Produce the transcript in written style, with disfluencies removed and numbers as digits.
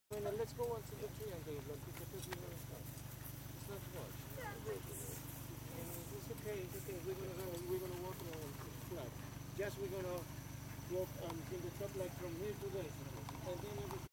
Bueno, let's go onto the tree and they look at the people and stuff. It's not much. And it's okay, it's okay. We're gonna walk on flat. Just we're gonna walk in the top like from here to there. And then everything